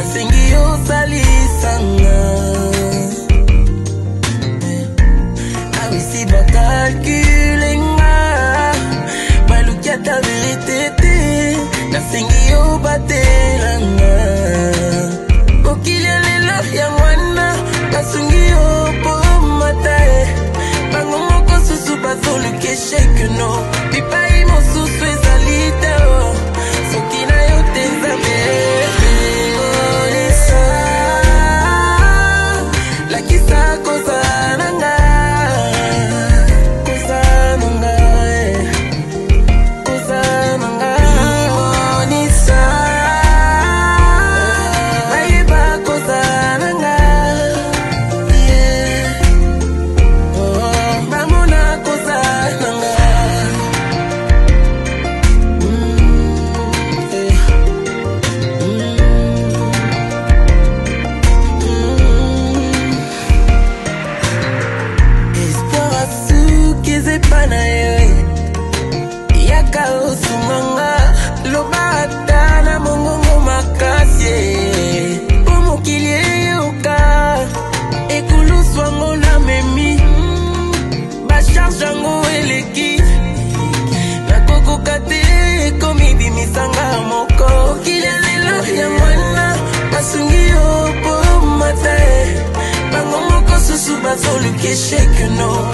nasengi yo salisanga. Awisi bakalkulenga balukia ta vérité te, nasengi yo batelanga. Okilia lelo ya mwana basungi yo po matae, bango moko susu bazoluke shake no pipai mosusu ezalite o soki na yo te nzambe olisa lakisa kozananga kozananga kozananga limonisa ayeba kozananga bamona kozananga espoir asuki ezepa na yo yaka osunganga loba ata na mongongo makasi po mokili eyoka ekuluswango na memi basharge yango eleki nakokoka te ekomi bimisanga moko okilia lelo ya mwana basungi yo po matae bango moko susu bazoluke shake no